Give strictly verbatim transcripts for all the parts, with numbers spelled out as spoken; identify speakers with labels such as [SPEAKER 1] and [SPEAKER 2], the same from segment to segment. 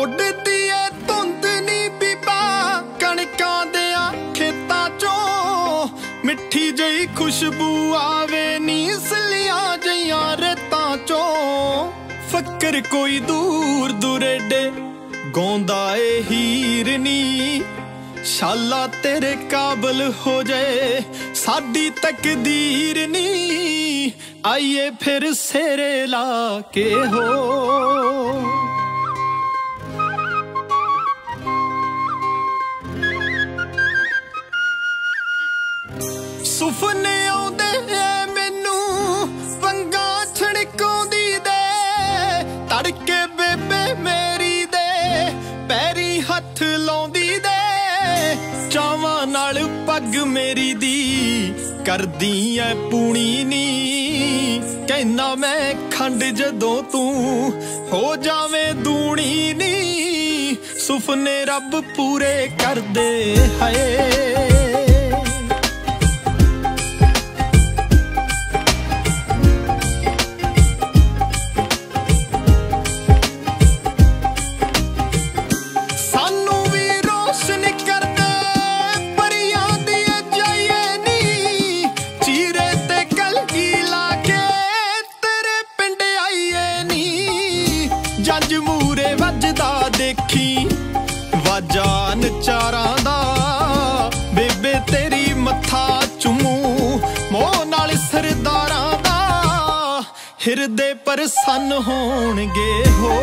[SPEAKER 1] ਉੱਡਦੀ ਏ ਧੁੰਦ ਨੀ ਬੀਬਾ ਕਣਕਾਂ ਦਿਆਂ ਖੇਤਾਂ ਚੋਂ, ਮਿੱਠੀ ਜਿਹੀ ਖੁਸ਼ਬੂ ਆਵੇ ਨੀ ਸਲੀਆਂ ਜਿਹੀਆਂ ਰੇਤਾਂ ਚੋਂ। ਫੱਕਰ ਕੋਈ ਦੂਰ ਦੁਰੇਡੇ ਗਾਉਂਦਾ ਏ ਹੀਰ ਨੀ, ਸ਼ਾਲਾ ਤੇਰੇ ਕਾਬਲ ਹੋ ਜਾਏ ਸਾਡੀ ਤਕਦੀਰ ਨੀ, ਆਈਏ ਫਿਰ ਸੇਰੇ ਲਾ ਕੇ ਹੋ। ਸੁਪਨੇ ਆਉਂਦੇ ਐ ਮੈਨੂੰ ਵੰਗਾਂ ਛੜਕਾਉਂਦੀ ਦੇ, ਤੜਕੇ ਬੇਬੇ ਮੇਰੀ ਦੇ ਪੈਰੀ ਹੱਥ ਲਾਉਂਦੀ ਦੇ, ਚਾਵਾਂ ਨਾਲ ਪੱਗ ਮੇਰੀ ਦੀ ਕਰਦੀ ਐ ਪੂਣੀ ਨੀ, ਕਹਿਣਾ ਮੈਂ ਖੰਡ ਜਦੋਂ ਤੂੰ ਹੋ ਜਾਵੇਂ ਦੂਣੀ ਨੀ, ਸੁਪਨੇ ਰੱਬ ਪੂਰੇ ਕਰਦੇ ਹਾਏ। ਜੰਜ ਮੂਰੇ ਵੱਜਦਾ ਦੇਖੀ ਵਾਜਾਂ ਨਚਾਰਾਂ ਦਾ, ਬੇਬੇ ਤੇਰੀ ਮੱਥਾ ਚੁੰਮੂ ਮੋਹ ਨਾਲ ਸਰਦਾਰਾਂ ਦਾ, ਹਿਰਦੇ ਪ੍ਰਸੰਨ ਹੋਣਗੇ ਹੋ।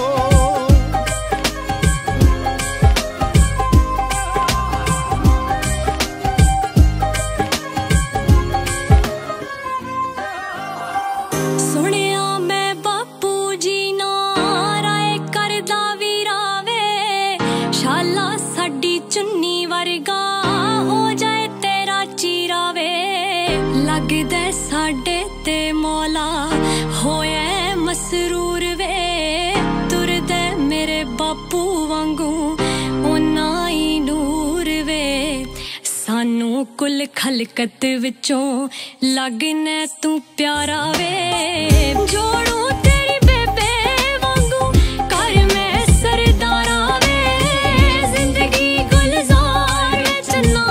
[SPEAKER 2] ਚੁੰਨੀ ਵਰਗਾ ਹੋ ਜਾਏ ਤੇਰਾ ਚੀਰਾ ਵੇ, ਲੱਗਦਾ ਸਾਡੇ ਤੇ ਮੌਲਾ ਹੋਇਆ ਮਸਰੂਰ ਵੇ, ਤੁਰਦਾ ਮੇਰੇ ਬਾਪੂ ਵਾਂਗੂ ਓਨਾ ਹੀ ਨੂਰ ਵੇ, ਸਾਨੂੰ ਕੁੱਲ ਖਲਕਤ ਵਿੱਚੋਂ ਲੱਗਣਾ ਤੂੰ ਪਿਆਰਾ ਵੇ, ਜੋੜੂ ਤੇਰੀ ਬੇਬੇ ਵਾਂਗੂ ਕਰ ਮੈਂ ਸਰਦਾਰਾ ਵੇ, ਜ਼ਿੰਦਗੀ ਗੁਲਜ਼ਾਰ ਵਿੱਚ ਨਾ।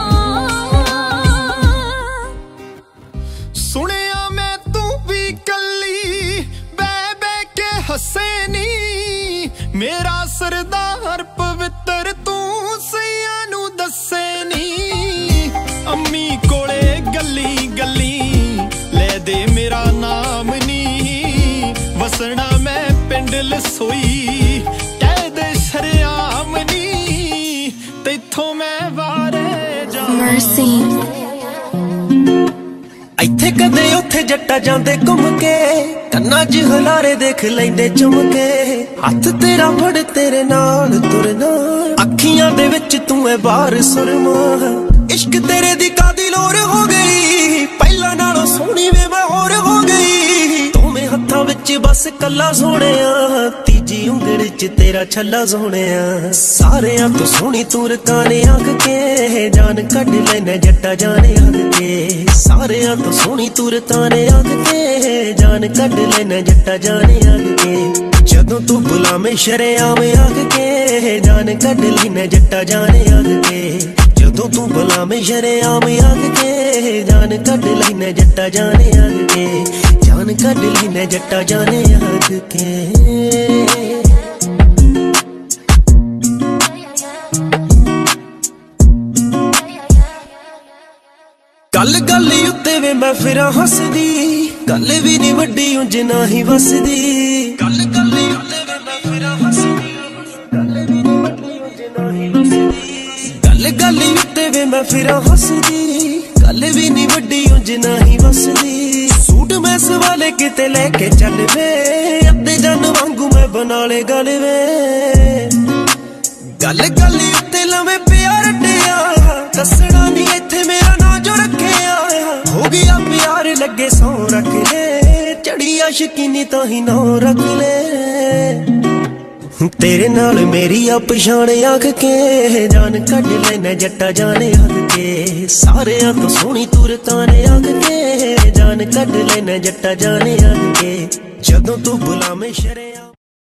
[SPEAKER 1] ਸੁਣਿਆ ਮੈਂ ਤੂੰ ਵੀ ਕੱਲੀ ਬਹਿ ਬਹਿ ਕੇ ਹੱਸੇ ਨੀ, ਮੇਰਾ ਸਰਦਾਰ ਪਵਿੱਤਰ ਤੂੰ ਸਈਆਂ ਨੂੰ ਦੱਸੇ ਨੀ, ਅੰਮੀ ਕੋਲੇ ਗੱਲੀ ਗੱਲੀ ਲੈ ਦੇ ਮੇਰਾ ਨਾਮ ਨੀ, ਵਸਣਾ ਮੈਂ ਪਿੰਡ ਲਸੋਈ ਕਹਿ ਦੇ ਸ਼ਰਿਆਮ ਨੀ, ਤੈਥੋਂ ਮੈਂ ਵਾਰੇ ਜਾ।
[SPEAKER 3] ਇੱਥੇ ਕਦੇ ਉੱਥੇ ਜੱਟਾ ਜਾਂਦੇ ਘੁੰਮ ਕੇ, ਕੰਨਾਂ 'ਚ ਹਲਾਰੇ ਦੇਖ ਲੈਂਦੇ ਚੁੰਮ ਕੇ, ਹੱਥ ਤੇਰਾ ਫੜ ਤੇਰੇ ਨਾਲ ਤੁਰਨਾ, ਅੱਖੀਆਂ ਦੇ ਵਿੱਚ ਤੂੰ ਐ ਬਾਰ ਸੁਰਮਾ, ਇਸ਼ਕ ਤੇਰੇ ਦੀ ਕਾਦੀ ਲੋਰ ਹੋ ਗਈ, ਪਹਿਲਾਂ ਨਾਲੋਂ ਸੋਹਣੀ ਵੇ ਮੈਂ ਹੋਰ ਹੋ ਗਈ, ਦੋਵੇਂ ਹੱਥਾਂ ਵਿੱਚ ਬਸ ਕੱਲਾ ਸੋਹਣਿਆ, ਤੀਜੀ ਉਂਗਲ 'ਚ ਤੇਰਾ ਛੱਲਾ ਸੋਹਣਿਆ, ਸਾਰਿਆਂ ਤੋਂ ਸੋਹਣੀ ਤੂੰ ਰਕਾਨੇ ਆਖ ਕੇ, ਜਾਨ ਕੱਢ ਲੈਣਾ ਜੱਟਾ ਜਾਣੇ ਆਖ ਕੇ, ਸਾਰਿਆਂ ਤੋਂ ਸੋਹਣੀ ਤੂੰ ਰਕਾਨੇ ਆਖ ਕੇ, ਜਾਨ ਕੱਢ ਲੈਣਾ ਜੱਟਾ ਜਾਣੇ ਆਖ ਕੇ, ਜਦੋਂ ਤੂੰ ਬੁਲਾਵੇਂ ਸ਼ਰੇਆਮ ਆਖ ਕੇ, ਜਾਨ ਕੱਢ ਲੈਣਾ ਜੱਟਾ ਜਾਣੇ ਆਖ ਕੇ, ਜਦੋਂ ਤੂੰ ਬੁਲਾਵੇਂ ਸ਼ਰੇਆਮ ਆਖ ਕੇ, ਜਾਨ ਕੱਢ ਲੈਣਾ ਜੱਟਾ ਜਾਣੇ ਆਖ ਕੇ, ਜਾਨ ਕੱਢ ਲੈਣਾ ਜੱਟਾ ਜਾਣੇ ਆਖ ਕੇ। ਗੱਲ ਗੱਲ ਉੱਤੇ ਵੇ ਮੈਂ ਫਿਰਾਂ ਹੱਸਦੀ, ਗੱਲ ਵੀ ਨੀ ਵੱਡੀ ਉਂਝ ਨਾ ਹੀ ਵਸਦੀ, ਗੱਲ ਗੱਲ ਉੱਤੇ ਵੇ ਮੈਂ ਫਿਰਾਂ ਹੱਸਦੀ, ਗੱਲ ਵੀ ਨੀ ਵੱਡੀ ਉਂਝ ਨਾ ਹੀ ਵਸਦੀ, ਗੱਲ ਗੱਲ ਉੱਤੇ ਵੇ ਮੈਂ ਫਿਰਾਂ ਹੱਸਦੀ, ਗੱਲ ਵੀ ਨੀ ਵੱਡੀ ਉਂਝ ਨਾ ਹੀ ਵਸਦੀ, ਸੂਟ ਮੈਂ ਸਵਾਲੇ ਕਿਤੇ ਲੈ ਕੇ ਚੱਲ ਵੇ, ਅੱਧੇ ਜਨ ਵਾਂਗੂ ਮੈਂ ਬਣਾ ਲੇ ਗੱਲ ਵੇ, ਗੱਲ ਗੱਲ ਉੱਤੇ ਲਵੇਂ ਪਿਆਰ ਰੱਟਿਆ, ਦੱਸਣਾ ਨੀ ਇੱਥੇ ਮੇਰਾ ਨਾਂ ਜੋ ਰੱਖਿਆ, ਹੋ ਗਿਆ ਪਿਆਰ ਲੱਗੇ ਸੌ ਰੱਖ ਲੈ, ਚੜੀ ਆਸ਼ਕੀਨੀ ਤਾਂ ਹੀ ਨਾ ਰੱਖ ਲੈ, ਤੇਰੇ ਨਾਲ ਮੇਰੀ ਆ ਪਛਾਣ ਆਖ ਕੇ, ਜਾਨ ਕੱਢ ਲੈਣਾ ਜੱਟਾ ਜਾਣੇ ਆਖ ਕੇ, ਸਾਰਿਆਂ ਤੋਂ ਸੋਹਣੀ ਤੂੰ ਰਕਾਨੇ ਆਖ ਕੇ, ਜਾਨ ਕੱਢ ਲੈਣਾ ਜੱਟਾ ਜਾਣੇ ਆਖ ਕੇ, ਜਦੋਂ ਤੂੰ ਬੁਲਾਵੇਂ ਸ਼ਰਿਆ।